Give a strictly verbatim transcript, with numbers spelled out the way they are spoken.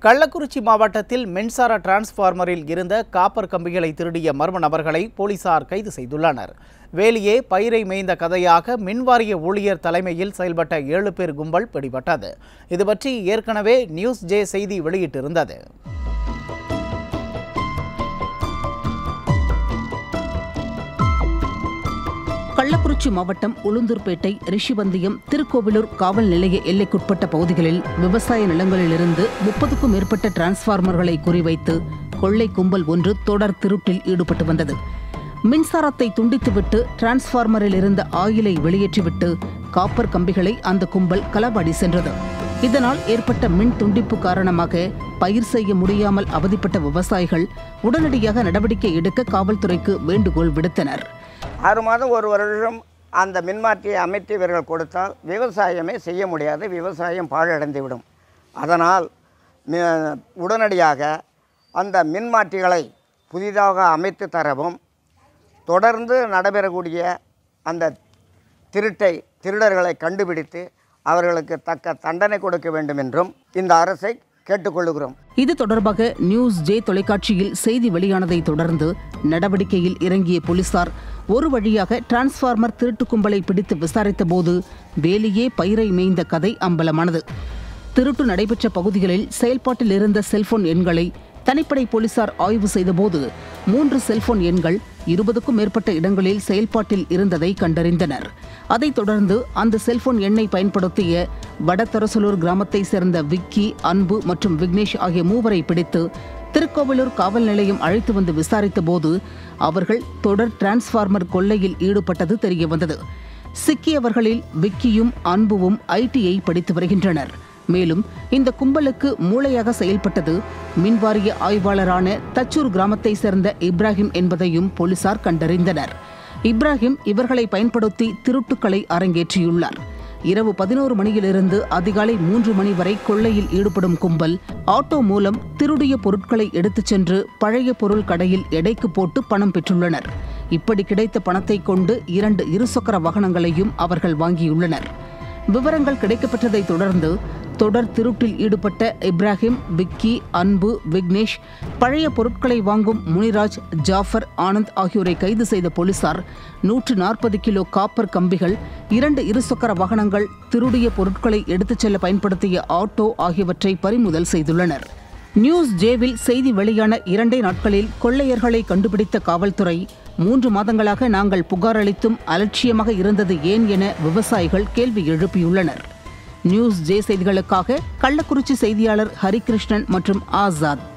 கள்ளக்குறிச்சி மாவட்டத்தில் மின்சார டிரான்ஸ்பார்மரில் இருந்த காப்பர் கம்பிகளை திருடிய மர்ம நபர்களை போலீசார் கைது செய்துள்ளனர். வேலியே பயிரை மேய்ந்த கதையாக மின்வாரிய ஊழியர் தலைமையில் செயல்பட்ட ஏழு பேர் கும்பல் பிடிபட்டது. இதுபற்றி ஏற்கனவே நியூஸ்ஜே செய்தி வெளியிட்டிருந்தது. கள்ளக்குறிச்சி மாவட்டம் உளுந்தூர்பேட்டை, ரிஷிவந்தியம், திருக்கோவிலூர் காவல் நிலைய எல்லைக்குட்பட்ட பகுதிகளில் விவசாய நிலங்களிலிருந்து முப்பதுக்கும் மேற்பட்ட டிரான்ஸ்பார்மர்களை குறிவைத்து கொள்ளை கும்பல் ஒன்று தொடர் திருட்டில் ஈடுபட்டு வந்தது. மின்சாரத்தை துண்டித்துவிட்டு டிரான்ஸ்பார்மரில் இருந்த ஆயிலை வெளியேற்றிவிட்டு காப்பர் கம்பிகளை அந்த கும்பல் களவாடி சென்றது. இதனால் ஏற்பட்ட மின் துண்டிப்பு காரணமாக பயிர் செய்ய முடியாமல் அவதிப்பட்ட விவசாயிகள் உடனடியாக நடவடிக்கை எடுக்க காவல்துறைக்கு வேண்டுகோள் விடுத்தனர். ஆறு மாதம் ஒரு வருடம் அந்த மின்மாற்றியை அமைத்து இவர்கள் கொடுத்தால் விவசாயமே செய்ய முடியாது, விவசாயம் பாழடைந்துவிடும். அதனால் உடனடியாக அந்த மின்மாற்றிகளை புதிதாக அமைத்து தரவும், தொடர்ந்து நடைபெறக்கூடிய அந்த திருட்டை திருடர்களை கண்டுபிடித்து அவர்களுக்கு தக்க தண்டனை கொடுக்க வேண்டும் என்றும் இந்த அரசை கேட்டுக்கொள்கிறோம். இது தொடர்பாக நியூஸ்ஜே தொலைக்காட்சியில் செய்தி வெளியானதை தொடர்ந்து நடவடிக்கையில் இறங்கிய போலீசார் ஒரு வழியாக டிரான்ஸ்பார்மர் திருட்டு கும்பலை பிடித்து விசாரித்த போது வேலியே பயிரை மேய்ந்த கதை அம்பலமானது. திருட்டு நடைபெற்ற பகுதிகளில் செயல்பாட்டில் இருந்த செல்போன் எண்களை தனிப்படை போலீசார் ஆய்வு செய்தபோது மூன்று செல்போன் எண்கள் இருபதுக்கும் மேற்பட்ட இடங்களில் செயல்பாட்டில் இருந்ததை கண்டறிந்தனர். அதைத் தொடர்ந்து அந்த செல்போன் எண்ணை பயன்படுத்திய வடதரசலூர் கிராமத்தை சேர்ந்த விக்கி, அன்பு மற்றும் விக்னேஷ் ஆகிய மூவரை பிடித்து திருக்கோவிலூர் காவல் நிலையம் அழைத்து வந்து விசாரித்த போது அவர்கள் தொடர் டிரான்ஸ்பார்மர் கொள்ளையில் ஈடுபட்டது தெரியவந்தது. சிக்கியவர்களில் விக்கியும் அன்புவும் ஐடிஐ படித்து வருகின்றனர். மேலும் இந்த கும்பலுக்கு மூளையாக செயல்பட்டது மின்வாரிய ஆய்வாளரான தச்சூர் கிராமத்தை சேர்ந்த இப்ராஹிம் என்பதையும் போலீசார் கண்டறிந்தனர். இப்ராஹிம் இவர்களை பயன்படுத்தி திருட்டுக்களை அரங்கேற்றியுள்ளார். இரவு பதினோரு மணியிலிருந்து அதிகாலை மூன்று மணி வரை கொள்ளையில் ஈடுபடும் கும்பல் ஆட்டோ மூலம் திருடிய பொருட்களை எடுத்துச் சென்று பழைய பொருள் கடையில் எடைக்கு போட்டு பணம் பெற்றுள்ளனர். இப்படி கிடைத்த பணத்தை கொண்டு இரண்டு இருசக்கர வாகனங்களையும் அவர்கள் வாங்கியுள்ளனர். விவரங்கள் கிடைக்கப்பட்டதை தொடர்ந்து தொடர் திருட்டில் ஈடுபட்ட இப்ராஹிம், விக்கி, அன்பு, விக்னேஷ், பழைய பொருட்களை வாங்கும் முனிராஜ், ஜாஃபர், ஆனந்த் ஆகியோரை கைது செய்த போலீசார் நூற்று நாற்பது கிலோ காப்பர் கம்பிகள், இரண்டு இருசக்கர வாகனங்கள், திருடிய பொருட்களை எடுத்துச் செல்ல பயன்படுத்திய ஆட்டோ ஆகியவற்றை பறிமுதல் செய்துள்ளனர். நியூஸ் ஜேவில் செய்தி வெளியான இரண்டே நாட்களில் கொள்ளையர்களை கண்டுபிடித்த காவல்துறை மூன்று மாதங்களாக நாங்கள் புகார் அளித்தும் அலட்சியமாக இருந்தது ஏன் என விவசாயிகள் கேள்வி எழுப்பியுள்ளனர். நியூஸ் ஜே செய்திகளுக்காக கள்ளக்குறிச்சி செய்தியாளர் ஹரிகிருஷ்ணன் மற்றும் ஆசாத்.